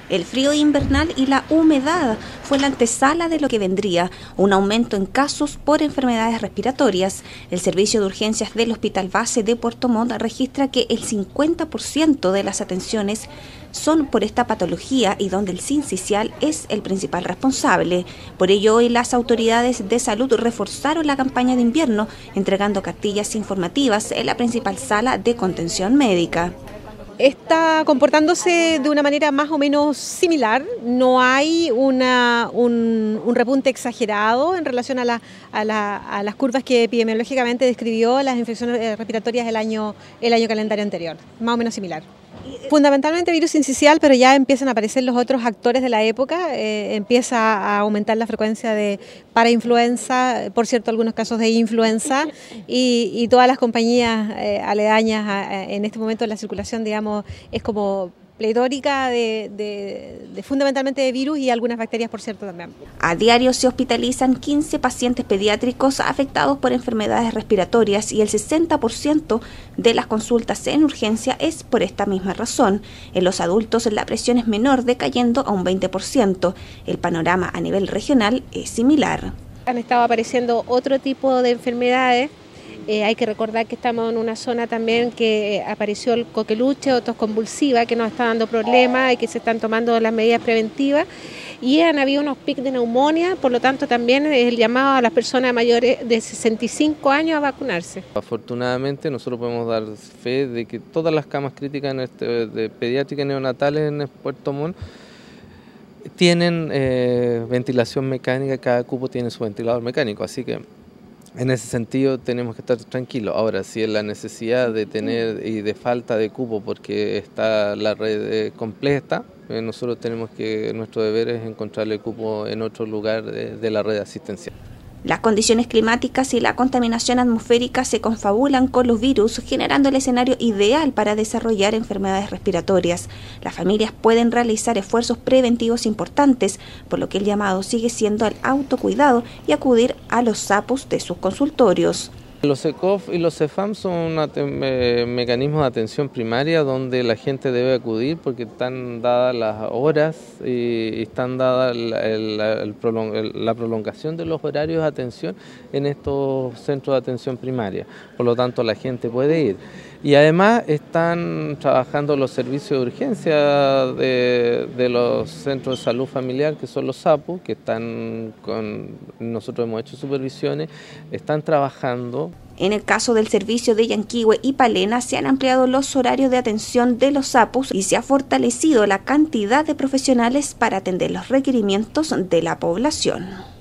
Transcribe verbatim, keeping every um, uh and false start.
El frío invernal y la humedad fue la antesala de lo que vendría, un aumento en casos por enfermedades respiratorias. El servicio de urgencias del Hospital Base de Puerto Montt registra que el cincuenta por ciento de las atenciones son por esta patología y donde el sincicial es el principal responsable. Por ello, hoy las autoridades de salud reforzaron la campaña de invierno, entregando cartillas informativas en la principal sala de contención médica. Está comportándose de una manera más o menos similar, no hay una, un, un repunte exagerado en relación a, la, a, la, a las curvas que epidemiológicamente describió las infecciones respiratorias el año, el año calendario anterior, más o menos similar. Fundamentalmente virus sincicial, pero ya empiezan a aparecer los otros actores de la época, eh, empieza a aumentar la frecuencia de parainfluenza, por cierto algunos casos de influenza y, y todas las compañías eh, aledañas a, a, en este momento la circulación, digamos, es como pletórica de, de, de fundamentalmente de virus y algunas bacterias, por cierto, también. A diario se hospitalizan quince pacientes pediátricos afectados por enfermedades respiratorias y el sesenta por ciento de las consultas en urgencia es por esta misma razón. En los adultos la presión es menor, decayendo a un veinte por ciento. El panorama a nivel regional es similar. Han estado apareciendo otro tipo de enfermedades. Eh, hay que recordar que estamos en una zona también que apareció el coqueluche o tos convulsiva que nos está dando problemas y que se están tomando las medidas preventivas y han habido unos picos de neumonía, por lo tanto también es el llamado a las personas mayores de sesenta y cinco años a vacunarse. Afortunadamente nosotros podemos dar fe de que todas las camas críticas en este, de pediátricas neonatales en Puerto Montt tienen eh, ventilación mecánica, cada cupo tiene su ventilador mecánico, así que en ese sentido tenemos que estar tranquilos. Ahora, si es la necesidad de tener y de falta de cupo porque está la red completa, eh, nosotros tenemos que, nuestro deber es encontrarle cupo en otro lugar de, de la red asistencial. Las condiciones climáticas y la contaminación atmosférica se confabulan con los virus, generando el escenario ideal para desarrollar enfermedades respiratorias. Las familias pueden realizar esfuerzos preventivos importantes, por lo que el llamado sigue siendo al autocuidado y acudir a los SAPUs de sus consultorios. Los E C O F y los CEFAM son una, eh, mecanismos de atención primaria donde la gente debe acudir porque están dadas las horas y están dadas la, el, el prolong, el, la prolongación de los horarios de atención en estos centros de atención primaria. Por lo tanto, la gente puede ir. Y además están trabajando los servicios de urgencia de, de los centros de salud familiar, que son los SAPU, que están con, nosotros hemos hecho supervisiones, están trabajando. En el caso del servicio de Yanquihue y Palena se han ampliado los horarios de atención de los SAPUs y se ha fortalecido la cantidad de profesionales para atender los requerimientos de la población.